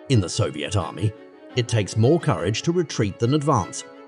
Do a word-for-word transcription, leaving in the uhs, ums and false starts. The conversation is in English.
In the Soviet army, it takes more courage to retreat than advance,